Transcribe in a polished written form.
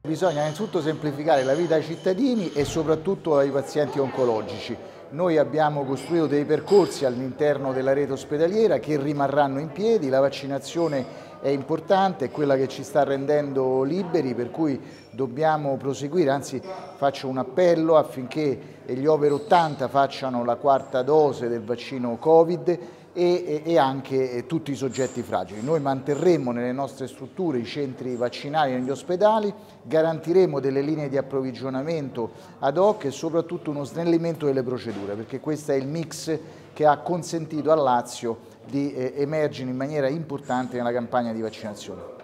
bisogna innanzitutto semplificare la vita ai cittadini e soprattutto ai pazienti oncologici. Noi abbiamo costruito dei percorsi all'interno della rete ospedaliera che rimarranno in piedi, la vaccinazione è importante, è quella che ci sta rendendo liberi, per cui dobbiamo proseguire, anzi faccio un appello affinché gli over 80 facciano la quarta dose del vaccino Covid e anche tutti i soggetti fragili. Noi manterremo nelle nostre strutture i centri vaccinali negli ospedali, garantiremo delle linee di approvvigionamento ad hoc e soprattutto uno snellimento delle procedure, perché questo è il mix che ha consentito al Lazio di emergere in maniera importante nella campagna di vaccinazione.